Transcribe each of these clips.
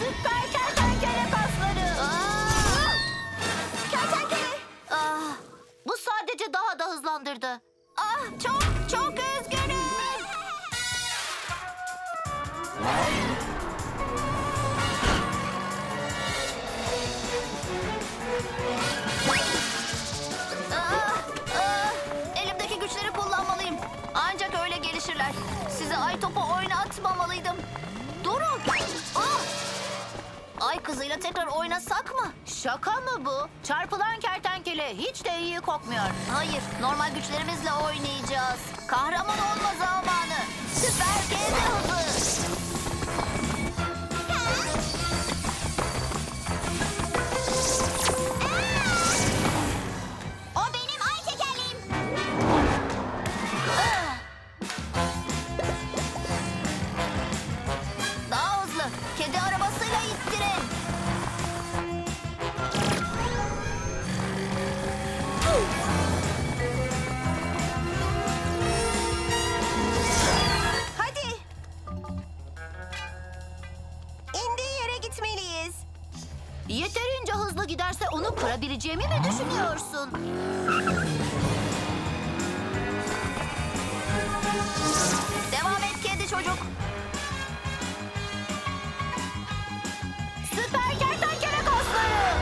Süper kertenkele kasları. Kertenkele. Bu sadece daha da hızlandırdı. Çok üzgünüm. Elimdeki güçleri kullanmalıyım. Ancak öyle gelişirler. Size ay topu oynatmamalıydım. Durun. Ay kızıyla tekrar oynasak mı? Şaka mı bu? Çarpılan kertenkele hiç de iyi kokmuyor. Hayır, normal güçlerimizle oynayacağız. Kahraman olma zamanı. Süper kedi hızı. O benim ay tekerleğim. Daha hızlı. Kedi arabasıyla ittirin. Hadi. İndiği yere gitmeliyiz. Yeterince hızlı giderse onu kırabileceğimi mi düşünüyorsun? Devam et kedi çocuk. Süper kertenkele kasları.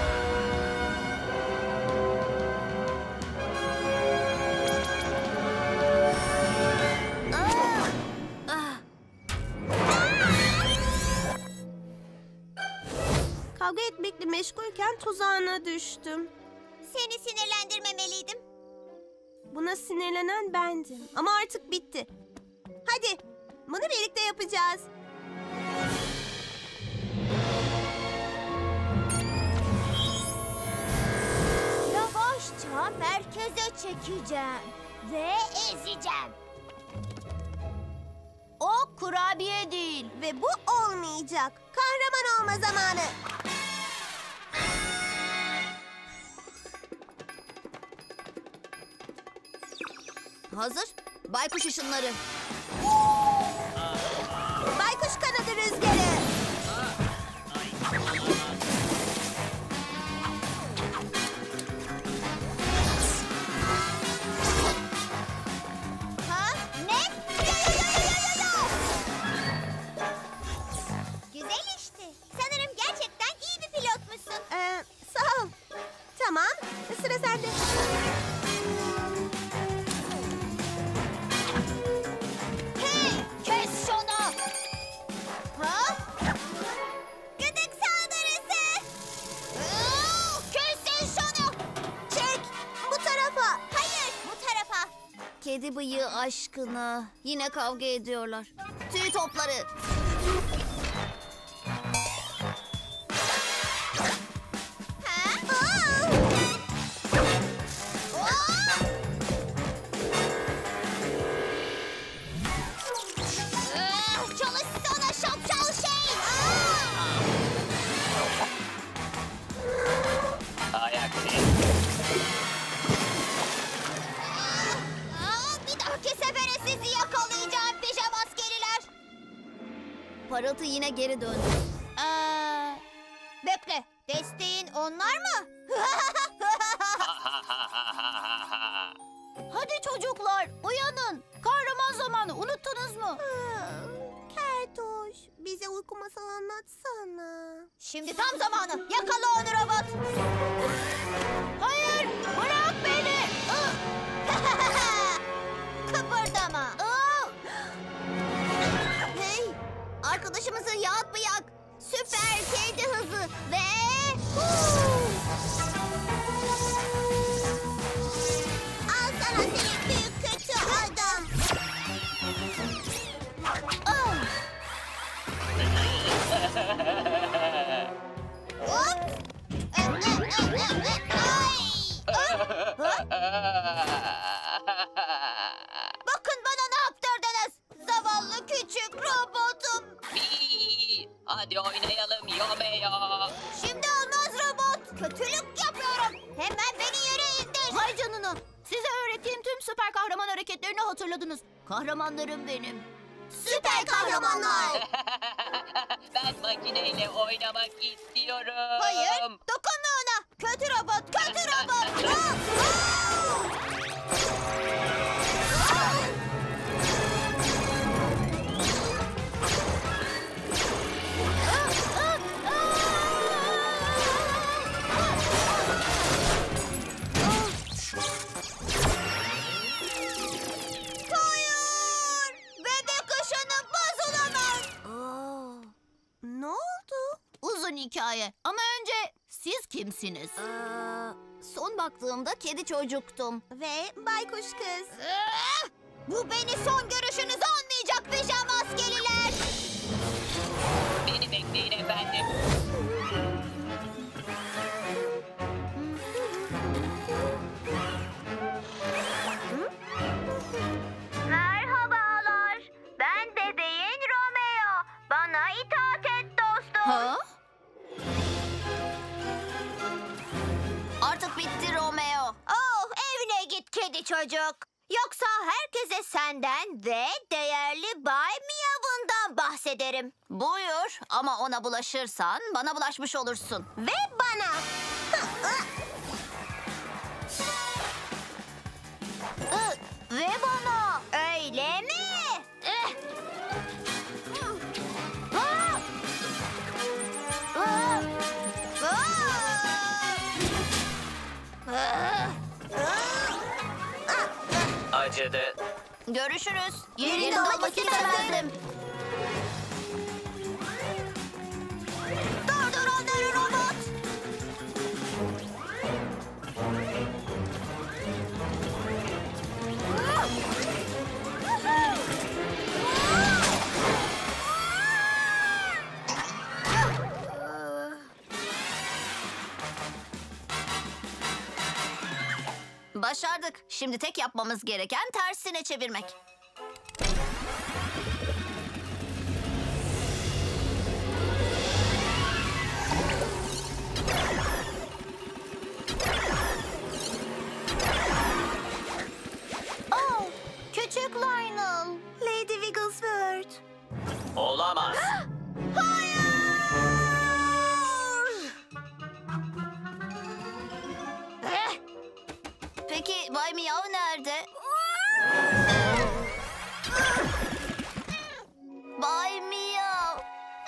Kavga etmekle meşgulken tuzağına düştüm. Seni sinirlendirmemeliydim. Buna sinirlenen bendim. Ama artık bitti. Hadi, bunu birlikte yapacağız. Yavaşça merkeze çekeceğim ve ezeceğim. O kurabiye değil. Ve bu olmayacak. Kahraman olma zamanı. Hazır. Baykuş ışınları. Baykuş kanadı rüzgarı. Ha? Ne? Yo. Güzel işte. Sanırım gerçekten iyi bir pilotmuşsun. Sağ ol. Tamam, sıra sende. Hey, kes şunu. Ha? Gıdık saldırısı. Kesin şunu. Çek, bu tarafa. Hayır, bu tarafa. Kedi bıyığı aşkına. Yine kavga ediyorlar. Tüy topları. Çalışsana şapşal şey. Bir dahaki sefere sizi yakalayacağım pijama askeriler. Parıltı yine geri döndü. Bekle. Desteğin onlar mı? Hadi çocuklar uyanın. Kahraman zamanı unuttunuz mu? Keltoş, bize uyku masalı anlatsana. Şimdi tam zamanı. Yakala onu robot. Hayır bırak beni. Kıpırdama. Hey, arkadaşımızı yak bir yak. Süper kedi hızı ve... Al sana seni büyük kötü adam. Hop. Bakın bana ne yaptırdınız. Zavallı küçük robotum. Hadi oynayalım Yomeo. Şimdi olmaz robot. Kötülük yapıyorum. Hemen beni yere indir. Vay canına. Size öğrettiğim tüm süper kahraman hareketlerini hatırladınız. Kahramanlarım benim. Süper kahramanlar. Ben makineyle oynamak istiyorum. Hayır, dokunma ona. Kötü robot, kötü robot. Hayır! Bebek ışını bozulamaz. Ne oldu? Uzun hikaye. Ama önce siz kimsiniz? Son baktığımda kedi çocuktum. Ve baykuş kız. Bu beni son görüşünüz olmayacak pijama askeriler. Beni bekleyin efendim. Merhabalar. Ben bebeğin Romeo. Bana itaat et dostum. Ha? Artık bitti Romeo. Oh, evine git kedi çocuk. Yoksa herkese senden ve değerli Bay Miyav'ından bahsederim. Buyur ama ona bulaşırsan bana bulaşmış olursun. Ve bana. Ve bana. Öyle mi? Ah! Ah! Ah! Acıdı. Görüşürüz. Yerinde olmak istemezdim. Durdur onları robot. Başardık. Şimdi tek yapmamız gereken tersine çevirmek. Oh, küçük Lionel. Lady Wigglesworth. Olamaz. Peki Bay Miyav nerede? Bay Miyav.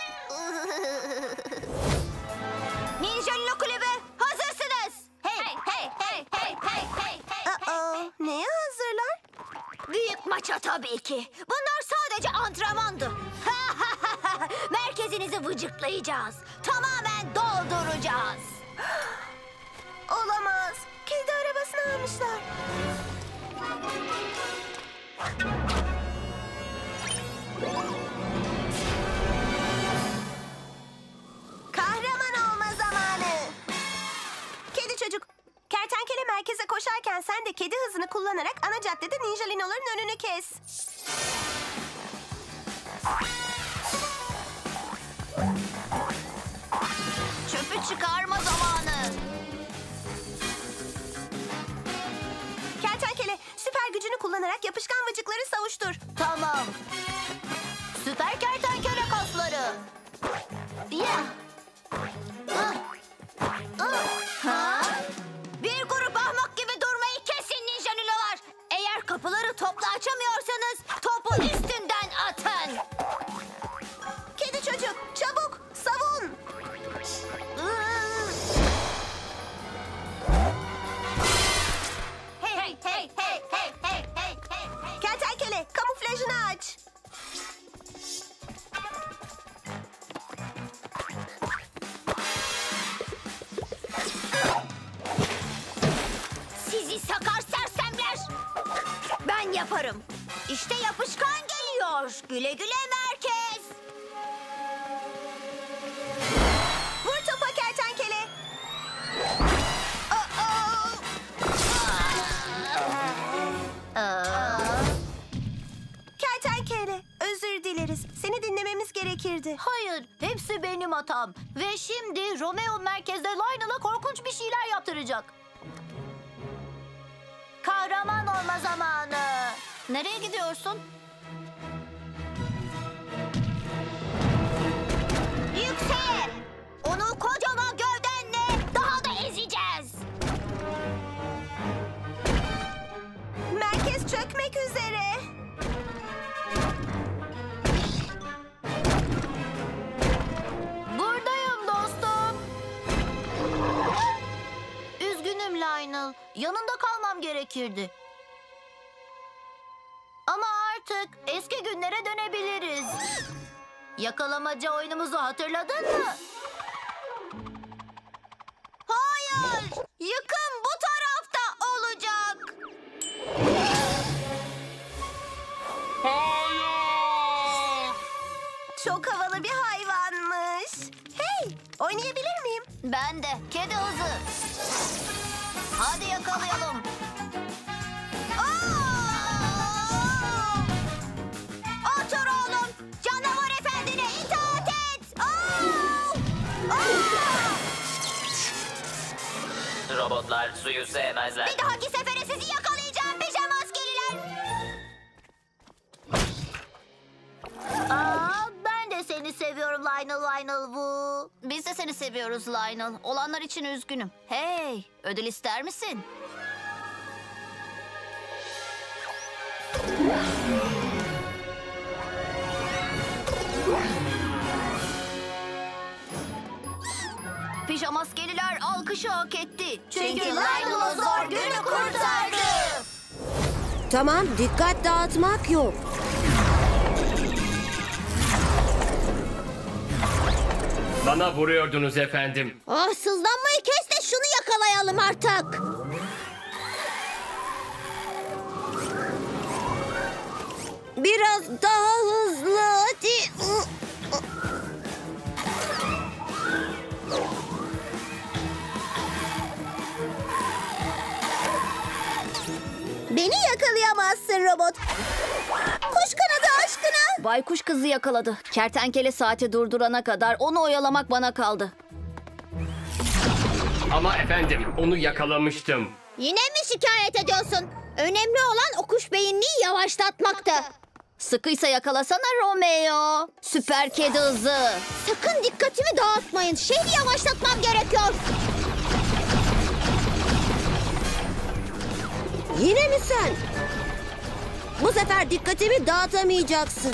Ninja Lilo Kulübü hazırsınız. Hey, hey, hey, hey, hey, hey, hey. Aa, neye hazırlar? Büyük maça tabii ki. Bunlar sadece antrenmandı. Merkezinizi vıcıklayacağız. Tamamen dolduracağız. Olamaz. Kedi arabasını almışlar. Kahraman olma zamanı. Kedi çocuk. Kertenkele merkeze koşarken sen de kedi hızını kullanarak ana caddede Ninja Lino'ların önünü kes. Çöpü çıkarma zamanı. Kertenkele süper gücünü kullanarak yapışkan vıcıkları savuştur. Tamam. Süper kertenkele kasları. Ya. Ha? Bir grup ahmak gibi durmayı kesin Ninja Lilo'lar. Eğer kapıları topla açamıyorsanız topu üstünden atın. Kedi çocuk çabuk savun. Hey, hey, hey, hey, hey, hey, hey, hey. Kertenkele kamuflajını aç. Sizi sakar sersemler. Ben yaparım. İşte yapışkan geliyor. Güle güle merkez. Vur topa kertenkele. Kertenkele özür dileriz. Seni dinlememiz gerekirdi. Hayır, hepsi benim hatam. Ve şimdi Romeo merkezde Lionel'a korkunç bir şeyler yaptıracak. Kahraman olma zamanı. Nereye gidiyorsun? Lionel. Yanında kalmam gerekirdi. Ama artık eski günlere dönebiliriz. Yakalamaca oyunumuzu hatırladın mı? Hayır! Yıkım bu tarafta olacak. Çok havalı bir hayvanmış. Hey, oynayabilir miyim? Ben de. Kedi hızı. Hadi yakalayalım. Otur oğlum. Canavar efendine itaat et. Robotlar suyu sevmezler. Bir dahaki sefere sizi yakalayacağım pijama askeriler. Ben de seni seviyorum Lionel bu. Biz de seni seviyoruz Lionel. Olanlar için üzgünüm. Hey, ödül ister misin? Pijamaskeliler alkışı hak etti. Çünkü Lionel'ı zor günü kurtardı. Tamam, dikkat dağıtmak yok. Bana vuruyordunuz efendim. Sızlanmayı kes de şunu yakalayalım artık. Biraz daha hızlı hadi. Beni yakalayamazsın robot. Kuş kanadı aşkına. Baykuş kızı yakaladı. Kertenkele saati durdurana kadar onu oyalamak bana kaldı. Ama efendim onu yakalamıştım. Yine mi şikayet ediyorsun? Önemli olan o kuş beyinliği yavaşlatmaktı. Sıkıysa yakalasana Romeo. Süper kedi hızı. Sakın dikkatimi dağıtmayın. Şehri yavaşlatmam gerekiyor. Yine mi sen? Bu sefer dikkatimi dağıtamayacaksın.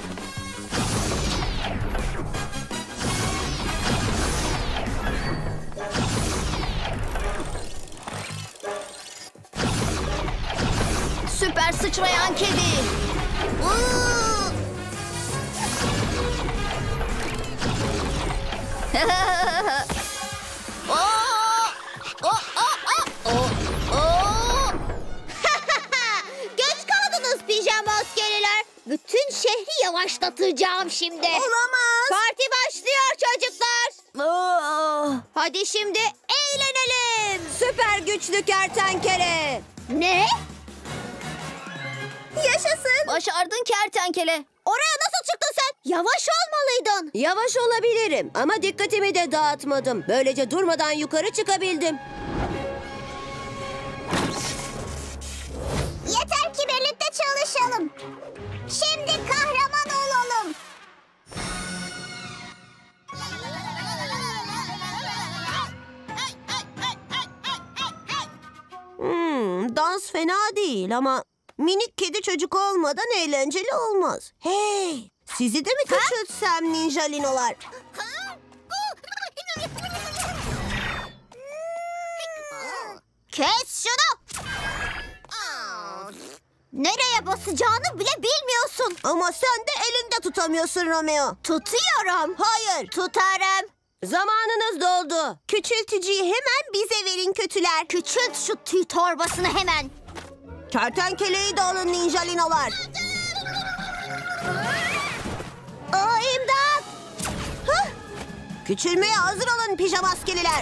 Süper sıçrayan kedi. Geç kaldınız pijama askeriler. Bütün şehri yavaşlatacağım şimdi. Olamaz. Parti başlıyor çocuklar. Hadi şimdi eğlenelim. Süper güçlü kertenkele. Ne? Yaşasın. Başardın kertenkele. Oraya nasıl çıktın sen? Yavaş olmalıydın. Yavaş olabilirim ama dikkatimi de dağıtmadım. Böylece durmadan yukarı çıkabildim. Yeter ki birlikte çalışalım. Şimdi kahraman olalım. Dans fena değil ama minik kedi çocuk olmadan eğlenceli olmaz. Hey, sizi de mi küçültsem ninjalinolar? Kes şunu! Nereye basacağını bile bilmiyorsun. Ama sen de elinde tutamıyorsun Romeo. Tutuyorum. Hayır. Tutarım. Zamanınız doldu. Küçültücüyü hemen bize verin kötüler. Küçült şu tüy torbasını hemen. Kertenkeleyi de alın ninjalinolar. İmdat! Hah! Küçülmeye hazır olun pijamaskeliler.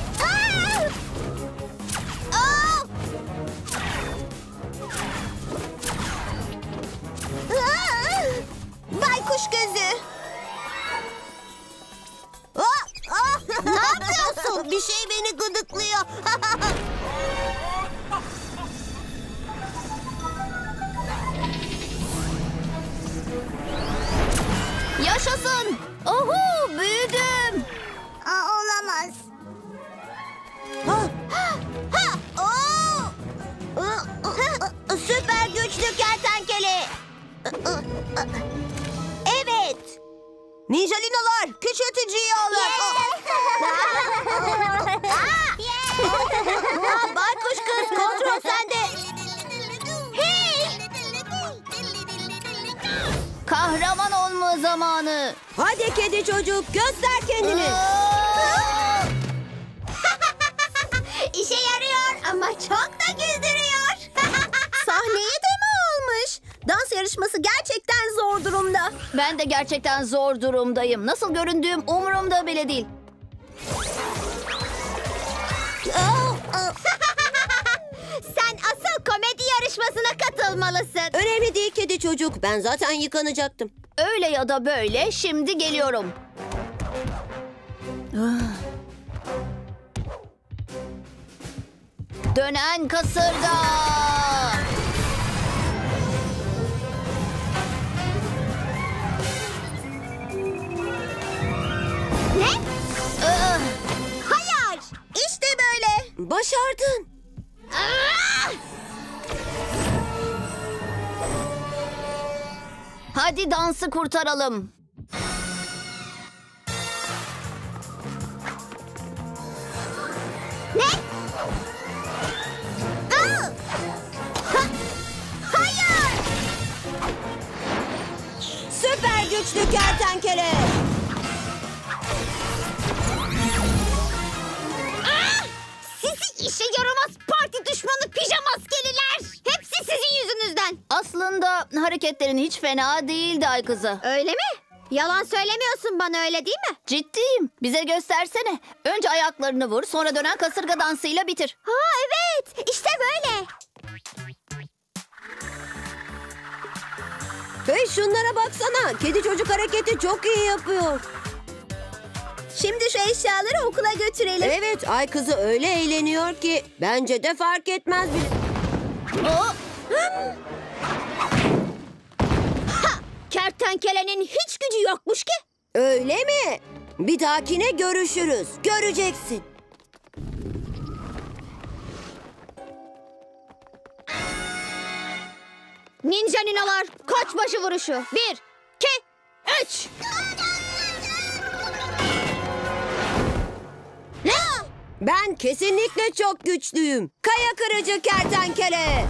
Baykuş gözü. Ne yapıyorsun? Bir şey beni gıdıklıyor. Yaşasın. Ohu, büyüdüm. Olamaz. Süper güçlü kertenkele. Evet. Ninjalinolar küçültücüyü alın. Baykuş kız yarışma zamanı. Hadi kedi çocuk, göster kendini. İşe yarıyor ama çok da güldürüyor. Sahneye de mi almış? Dans yarışması gerçekten zor durumda. Ben de gerçekten zor durumdayım. Nasıl göründüğüm umurumda bile değil. Sen asıl komedi yarışmasına katılmalısın. Önemli değil kedi çocuk. Ben zaten yıkanacaktım. Öyle ya da böyle şimdi geliyorum. Dönen kasırga. Ne? Ah! Hayır. İşte böyle. Başardın. Hadi dansı kurtaralım. Ne? Aa! Hayır. Süper güçlü kertenkele. Sizi işe yaramaz parti düşmanı pijamaskeliler. Hepsi sizin yüzünüzden. Aslında hareketlerin hiç fena değildi ay kızı. Öyle mi? Yalan söylemiyorsun bana, öyle değil mi? Ciddiyim. Bize göstersene. Önce ayaklarını vur, sonra dönen kasırga dansıyla bitir. Ha evet, işte böyle. Hey şunlara baksana. Kedi çocuk hareketi çok iyi yapıyor. Şimdi şu eşyaları okula götürelim. Evet, ay kızı öyle eğleniyor ki bence de fark etmez bile. Oh! Kertenkelenin hiç gücü yokmuş ki. Öyle mi? Bir dahakine görüşürüz. Göreceksin. Ninja ninalar, koç başı vuruşu. 1, 2, 3. Ne? Ben kesinlikle çok güçlüyüm. Kaya kırıcı kertenkele.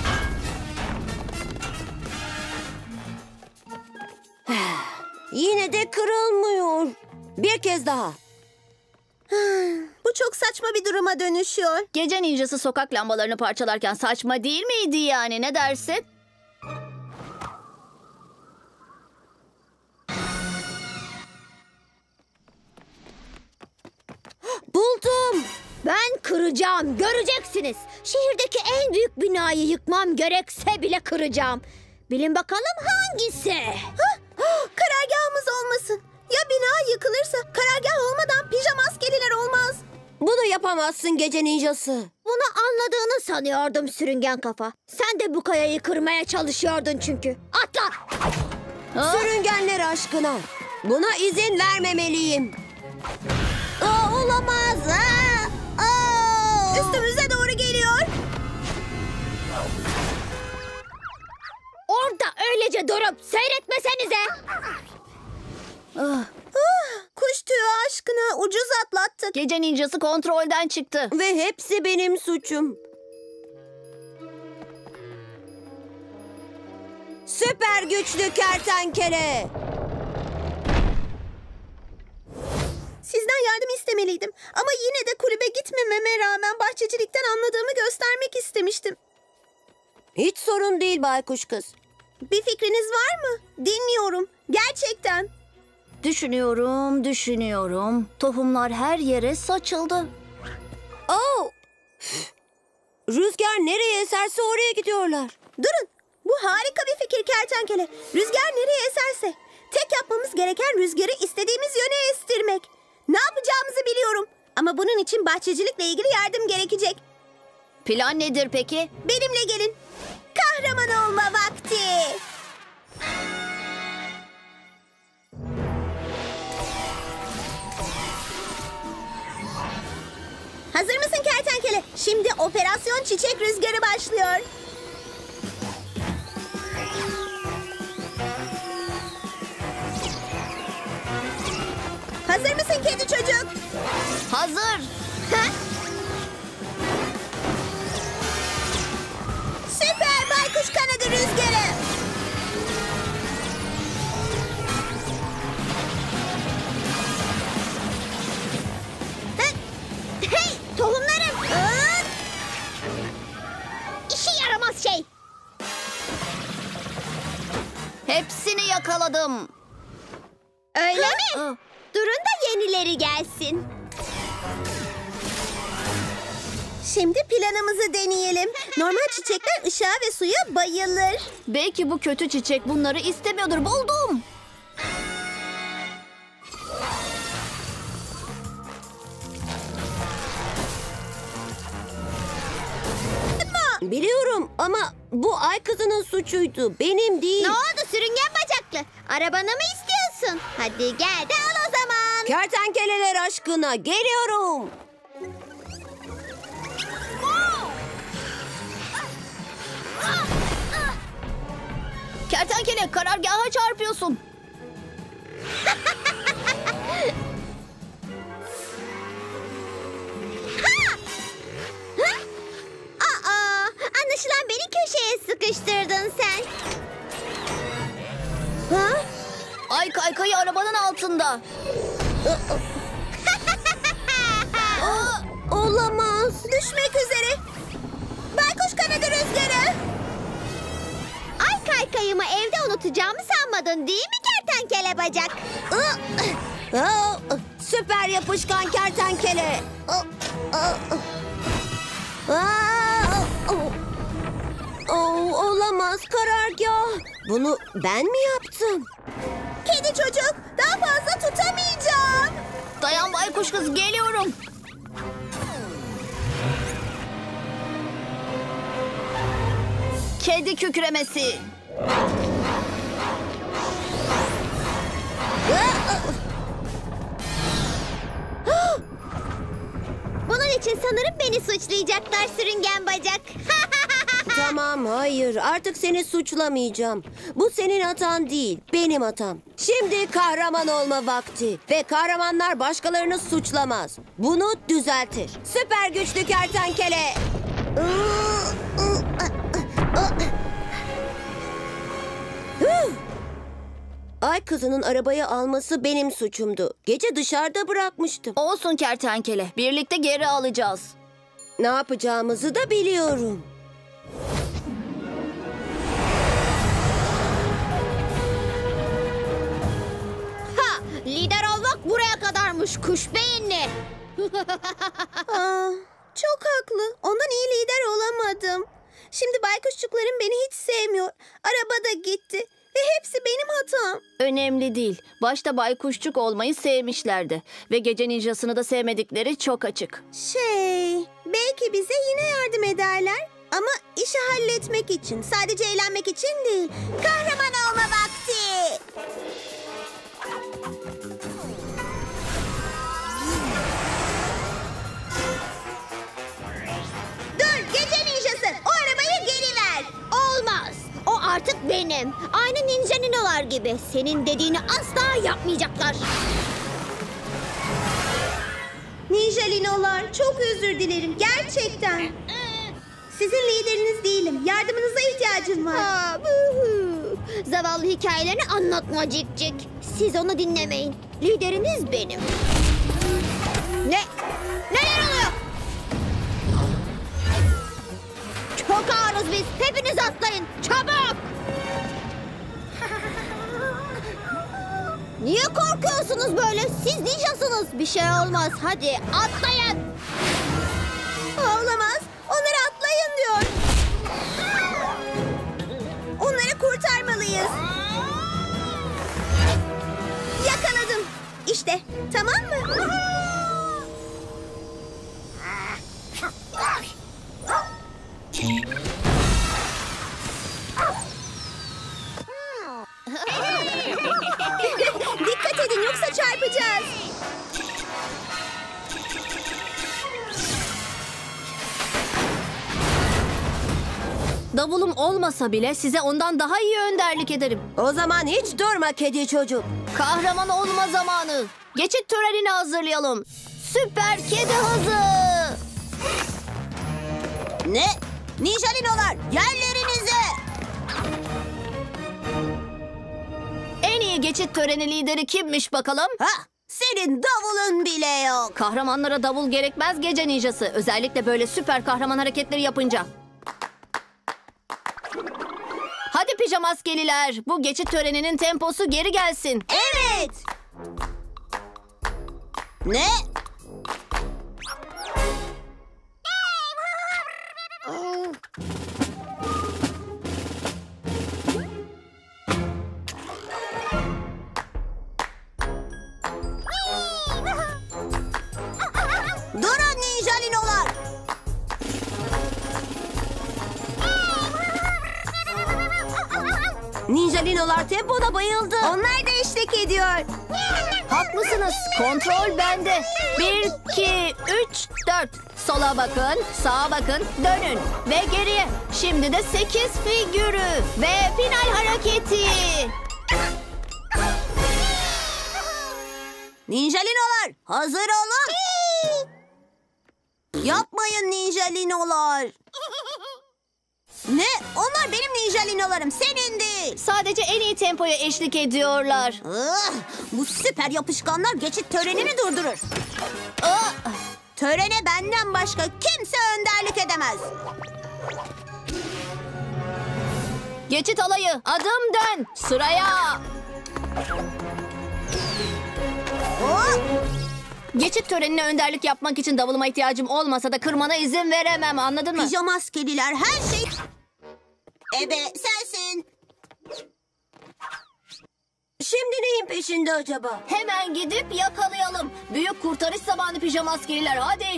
Yine de kırılmıyor. Bir kez daha. Bu çok saçma bir duruma dönüşüyor. Gece ninjası sokak lambalarını parçalarken saçma değil miydi yani, ne dersin? Buldum. Ben kıracağım, göreceksiniz. Şehirdeki en büyük binayı yıkmam gerekse bile kıracağım. Bilin bakalım hangisi? Karargahımız olmasın. Ya bina yıkılırsa karargah olmadan pijamaskeliler olmaz. Bunu yapamazsın gece ninjası. Bunu anladığını sanıyordum sürüngen kafa. Sen de bu kayayı kırmaya çalışıyordun çünkü. Atla! Sürüngenler aşkına. Buna izin vermemeliyim. Olamaz. Üstümüze doğru geliyor. Orada öylece durup seyretmesenize. Kuş tüyü aşkına ucuz atlattık. Gece ninjası kontrolden çıktı. Ve hepsi benim suçum. Süper güçlü kertenkele. Sizden yardım istemeliydim. Ama yine de kulübe gitmememe rağmen bahçecilikten anladığımı göstermek istemiştim. Hiç sorun değil baykuş kız. Bir fikriniz var mı? Dinliyorum. Gerçekten. Düşünüyorum. Tohumlar her yere saçıldı. Oh! Rüzgar nereye eserse oraya gidiyorlar. Durun. Bu harika bir fikir kertenkele. Rüzgar nereye eserse. Tek yapmamız gereken rüzgarı istediğimiz yöne estirmek. Ne yapacağımızı biliyorum. Ama bunun için bahçecilikle ilgili yardım gerekecek. Plan nedir peki? Benimle gelin. Kahraman olma vakti. Hazır mısın kertenkele? Şimdi Operasyon Çiçek Rüzgarı başlıyor. Hazır mısın kedi çocuk? Hazır. Süper baykuş kanadı rüzgarı. yakaladım. Öyle mi? Durun da yenileri gelsin. Şimdi planımızı deneyelim. Normal çiçekler ışığa ve suya bayılır. Belki bu kötü çiçek bunları istemiyordur. Buldum. Biliyorum ama bu ay kızının suçuydu. Benim değil. Ne oldu sürüngen bacaklı? Arabanı mı istiyorsun? Hadi gel de al o zaman. Kertenkeleler aşkına geliyorum. Kertenkele, karargaha çarpıyorsun. Aa, anlaşılan beni köşeye sıkıştırdın sen. Ha? Ay kaykayı arabanın altında. Olamaz. Düşmek üzere. Baykuş kanadı rüzgarı. Ay kaykayımı evde unutacağımı sanmadın değil mi kertenkele bacak? Süper yapışkan kertenkele. Olamaz karargah. Bunu ben mi yaptım? Kedi çocuk, daha fazla tutamayacağım. Dayan baykuş kız, geliyorum. Kedi kükremesi. Bunun için sanırım beni suçlayacaklar sürüngen bacak. Tamam, hayır. Artık seni suçlamayacağım. Bu senin hatan değil, benim hatam. Şimdi kahraman olma vakti. Ve kahramanlar başkalarını suçlamaz. Bunu düzeltir. Süper güçlü kertenkele. Ay kızının arabayı alması benim suçumdu. Gece dışarıda bırakmıştım. Olsun kertenkele, birlikte geri alacağız. Ne yapacağımızı da biliyorum. Ha, lider olmak buraya kadarmış kuş beyinli. Çok haklı. Ondan iyi lider olamadım. Şimdi baykuşçuklarım beni hiç sevmiyor. Araba da gitti. Ve hepsi benim hatam. Önemli değil. Başta baykuşçuk olmayı sevmişlerdi. Ve gece ninjasını da sevmedikleri çok açık. Belki bize yine yardım ederler. Ama işi halletmek için, sadece eğlenmek için değil. Kahraman olma vakti. Dur, gece ninjası. O arabayı geri ver. Olmaz. O artık benim. Aynı ninja ninolar gibi. Senin dediğini asla yapmayacaklar. Ninja Linolar, çok özür dilerim. Gerçekten. Sizin lideriniz değilim. Yardımınıza ihtiyacım var. Aa, buhu. Zavallı hikayelerini anlatma Cik Cik. Siz onu dinlemeyin. Lideriniz benim. Ne? Neler oluyor? Çok ağırız biz. Hepiniz atlayın. Çabuk. Niye korkuyorsunuz böyle? Siz ninjasınız. Bir şey olmaz. Hadi atlayın. Olamaz. Onları atlayın diyor. Onları kurtarmalıyız. Yakaladım. İşte, tamam mı? Dikkat edin yoksa çarpacağız. Davulum olmasa bile size ondan daha iyi önderlik ederim. O zaman hiç durma kedi çocuk. Kahraman olma zamanı. Geçit törenini hazırlayalım. Süper kedi hızı. Ne? Ninja Linolar yerlerinize. En iyi geçit töreni lideri kimmiş bakalım? Ha, senin davulun bile yok. Kahramanlara davul gerekmez gece ninjası. Özellikle böyle süper kahraman hareketleri yapınca. Hadi Hadi pijamaskeliler. Bu geçit töreninin temposu geri gelsin. Evet. Ne? Durun ninjalinolar. Ninjalinolar tempoda bayıldı. Onlar da eşlik ediyor. Haklısınız. Kontrol bende. 1, 2, 3, 4. Sola bakın, sağa bakın, dönün. Ve geriye. Şimdi de 8 figürü. Ve final hareketi. Ninjalinolar hazır olun. Yapmayın ninjalinolar. Ne? Onlar benim ninjalinolarım, senin değil. Sadece en iyi tempoya eşlik ediyorlar. Bu süper yapışkanlar geçit törenini durdurur. Törene benden başka kimse önderlik edemez. Geçit alayı. Adım dön. Sıraya. Geçit törenine önderlik yapmak için davuluma ihtiyacım olmasa da kırmana izin veremem. Anladın mı? Pijamaskeliler her şey... Ebe sensin. Şimdi neyin peşinde acaba? Hemen gidip yakalayalım. Büyük kurtarış zamanı pijamaskeliler. Hadi.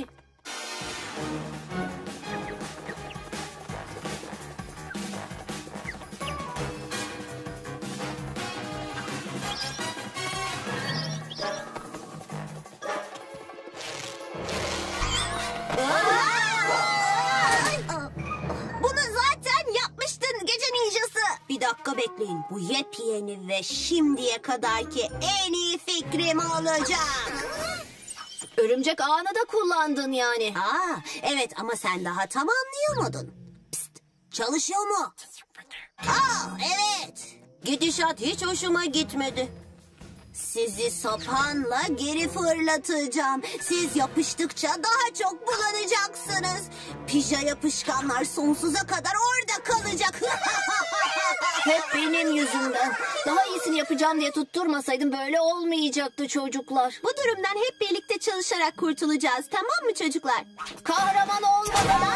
Bunu zaten yapmıştın gece ninjası. Bir dakika bekleyin. Bu yepyeni ve şimdiye kadarki en iyi fikrim olacak. Örümcek ağını da kullandın yani. Evet ama sen daha tamamlayamadın. Pist, çalışıyor mu? Evet. Gidişat hiç hoşuma gitmedi. Sizi sapanla geri fırlatacağım. Siz yapıştıkça daha çok bulanacaksınız. Pija yapışkanlar sonsuza kadar orada kalacak. Hep benim yüzümden. Daha iyisini yapacağım diye tutturmasaydım böyle olmayacaktı çocuklar. Bu durumdan hep birlikte çalışarak kurtulacağız. Tamam mı çocuklar? Kahraman olmadan.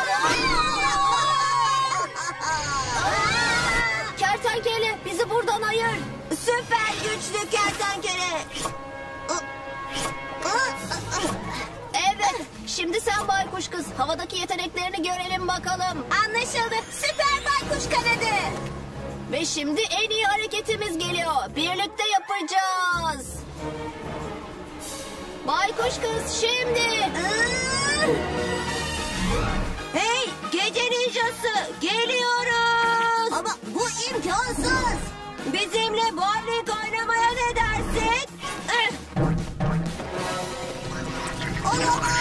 Kertenkele bizi buradan ayır. Süper güçlü kertenkele. Evet. Şimdi sen baykuş kız. Havadaki yeteneklerini görelim bakalım. Anlaşıldı. Süper baykuş kanadı. Ve şimdi en iyi hareketimiz geliyor. Birlikte yapacağız. Baykuş kız şimdi. Hey gece ninjası geliyoruz. Ama bu imkansız. Bizimle bowling oynamaya ne dersin? Olamaz.